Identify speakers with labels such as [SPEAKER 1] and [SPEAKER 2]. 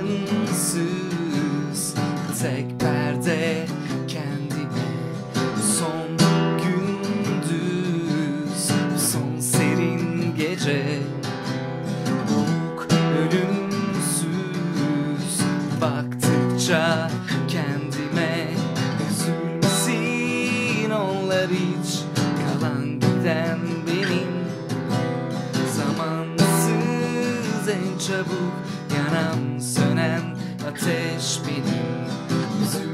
[SPEAKER 1] oyunsuz tek perde kendime. Son gündüz, son serin gece, boğuk ölümsüz baktıkça kendime. Üzülmesin onlar hiç, kalan giden benim. Zamansız en çabuk yanan sönen ateş benim.